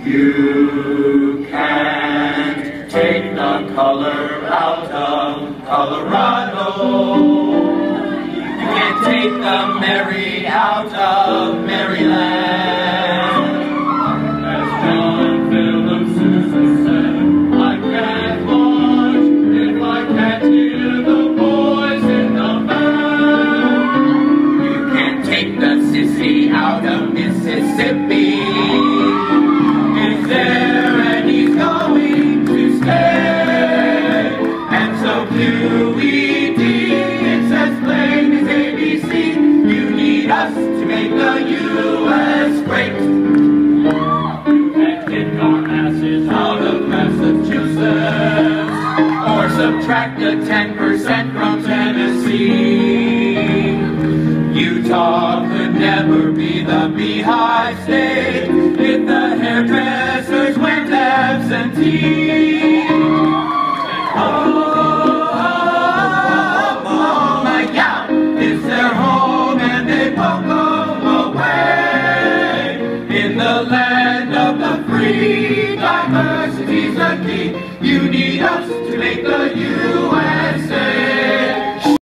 You can't take the color out of Colorado. You can't take the Mary out of Maryland. As John Philip Sousa said, I can't watch if I can't hear the boys in the band. You can't take the sissy out of Mississippi. QED, it's as plain as ABC. You need us to make the U.S. great. You can't kick our asses out of Massachusetts, or subtract the 10% from Tennessee. Utah could never be the Beehive State if the hairdressers went absentee. The land of the free, diversity's the key. You need us to make the U.S.